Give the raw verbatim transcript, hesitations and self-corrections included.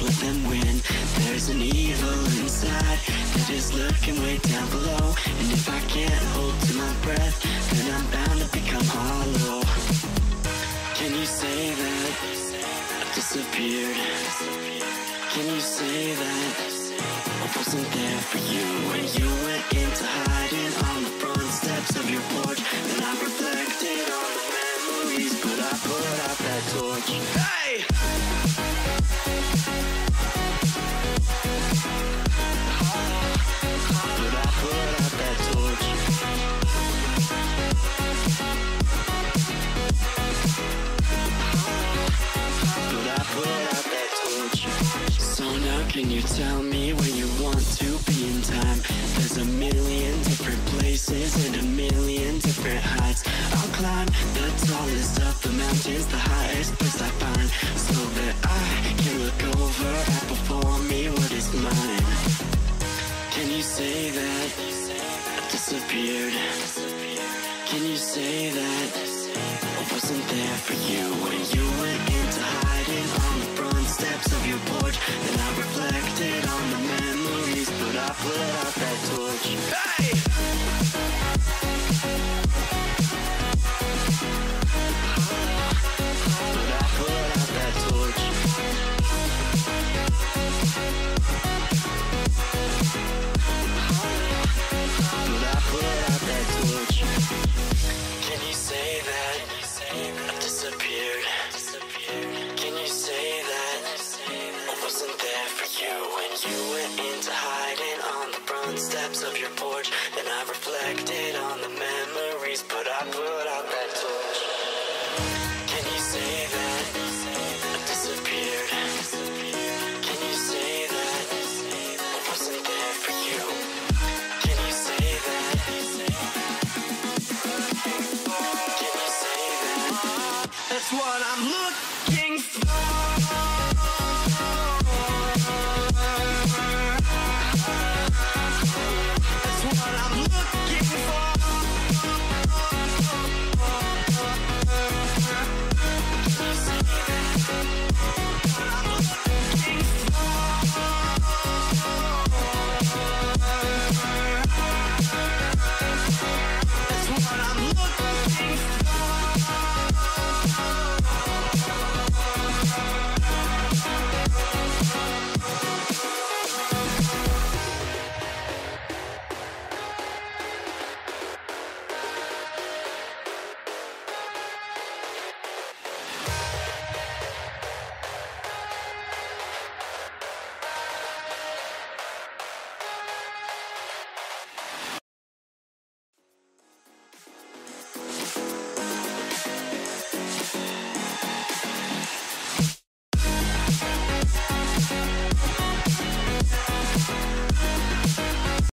let them win. There's an evil inside that is lurking way down below, and if I can't hold to my breath, then I'm bound to become hollow. Can you say that I disappeared? Can you say that I wasn't there for you when you went into hiding on the front steps of your porch? Then I reflected on the memories, but I put out that torch. Hey! But I put out that torch. But I put out that torch. So now can you tell me where you want to be in time? There's a million different places and a million different heights. I'll climb the tallest of the mountains, the highest place I find, so that I can look over at before me what is mine. Can you say that I disappeared? Can you say that I wasn't there for you when you went into hiding on the front steps of your porch? Then I reflected on the memories, but I put out that torch. Hey! But I put out that torch. But I put out that torch. Can you say that I disappeared? Can you say that I wasn't there for you when you went into hiding on the front steps of your porch? Then I reflected on the memories, but I put out that torch. Can you say that I disappeared? Can you say that I wasn't there for you? Can you say that? Can you say that? That's what I'm looking for.